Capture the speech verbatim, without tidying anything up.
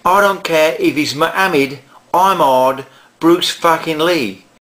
I don't care if he's Muhammad, Ahmad, Bruce fucking Lee.